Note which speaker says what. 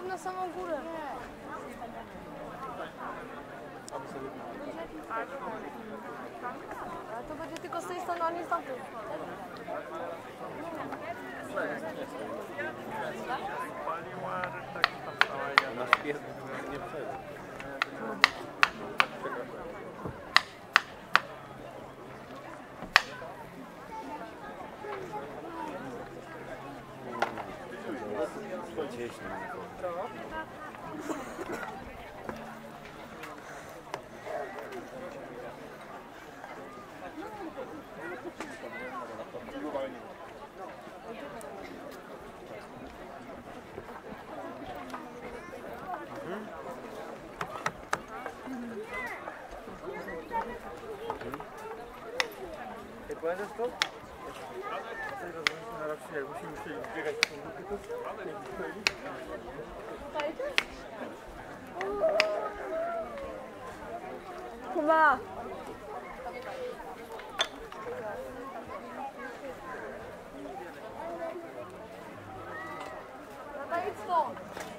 Speaker 1: tam na samą górę. Ale to będzie tylko z tej strony, a nie z tamtej.
Speaker 2: Na śpiew nie przejdzie. Cieśnie.
Speaker 3: Ty pamiętasz to? Na razie jak musimy musieli biegać w tą grupę, to nie musieli.
Speaker 1: Kuba! No to idź stąd!